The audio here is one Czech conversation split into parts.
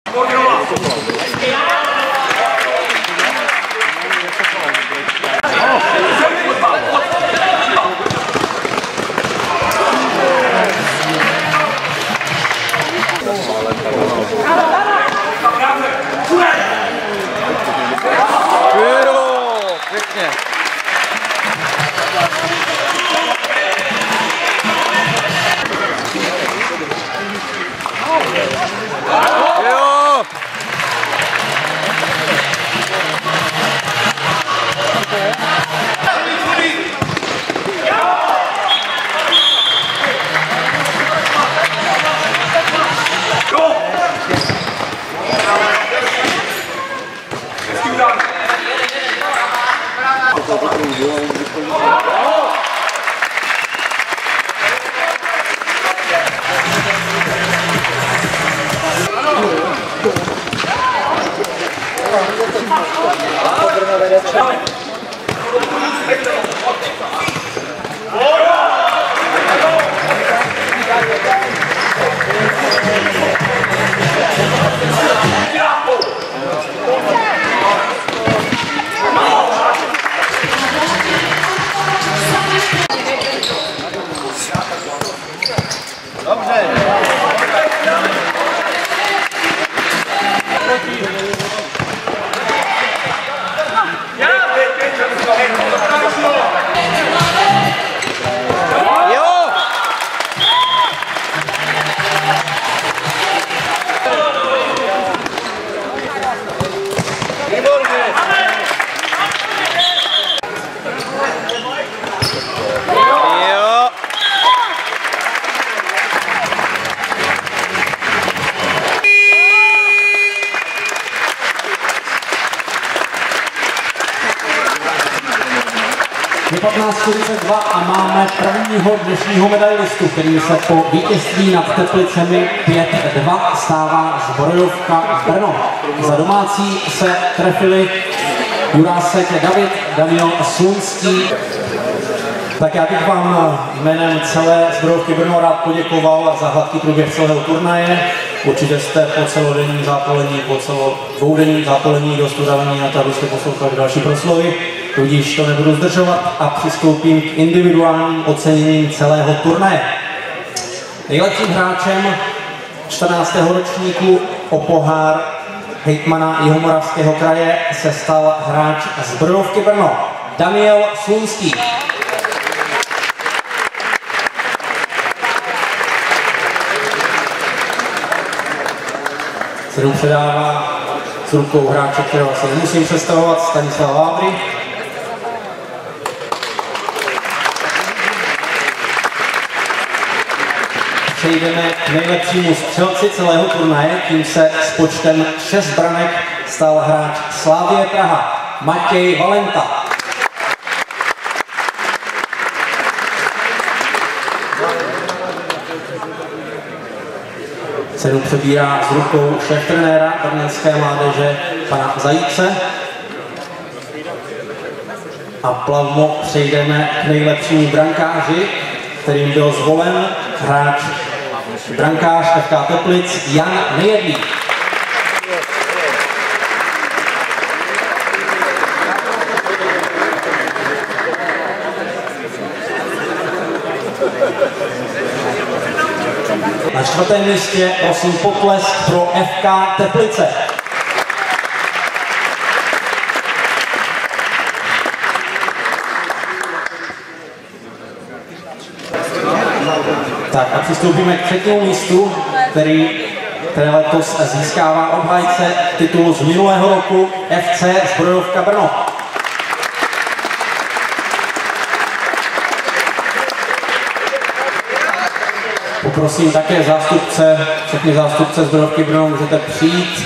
Je 15:42 a máme prvního dnešního medailistu, který se po vítězství nad Teplicemi 5-2 stává Zbrojovka Brno. Za domácí se trefili Jurásek David, Daniel Slunský. Tak já bych vám jménem celé Zbrojovky Brno rád poděkoval za hladký průběh celého turnaje. Určitě jste po celodenním zápolení, po dvoudenním zápolení dost udavení na to, abyste poslouchali další proslovy. Tudíž to nebudu zdržovat a přistoupím k individuálním oceněním celého turnaje. Nejlepším hráčem 14. ročníku o pohár hejtmana Jihomoravského kraje se stal hráč Zbrojovky Brno Daniel Slunský. Cenu předává s rukou hráče, kterého se nemusím představovat, Stanislav Vávry. Přejdeme k nejlepšímu střelci celého turnaje, tím se s počtem 6 branek stal hráč Slavie Praha Matěj Valenta. Cenu přebírá s rukou šéftrenéra brněnské mládeže pana Zajíce. A plavmo přejdeme k nejlepšímu brankáři, kterým byl zvolen hráč brankář FK Teplic Jan Nejedlý. Na 4. místě prosím potlesk pro FK Teplice. Tak a přistoupíme k 3. místu, které letos získává obhájce titulu z minulého roku FC Zbrojovka Brno. Poprosím také všechny zástupce Zbrojovky Brno, můžete přijít.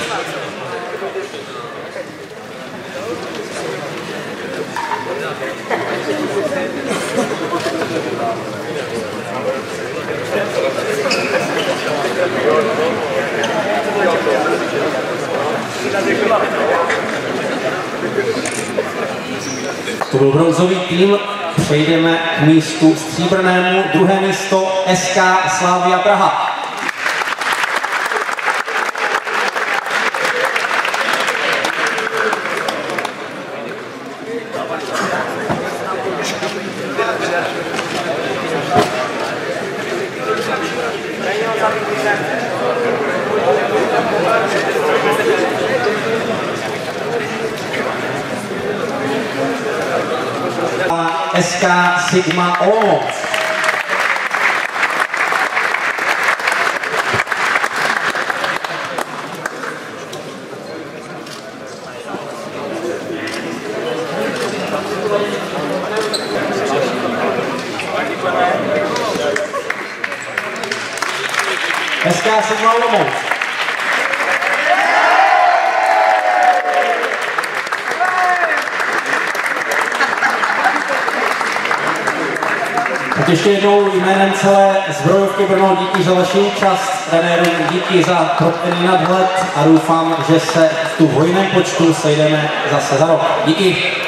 To byl bronzový tým, přejdeme k místu stříbrnému, 2. místo SK Slavia Praha. SK Sigma Olomouc. SK Sigma Olomouc. Tak ještě jednou jménem celé zbrojovky Brno díky za vaši účast, trenérům díky za propený nadhled a doufám, že se v tu hojném počtu sejdeme zase za rok. Díky.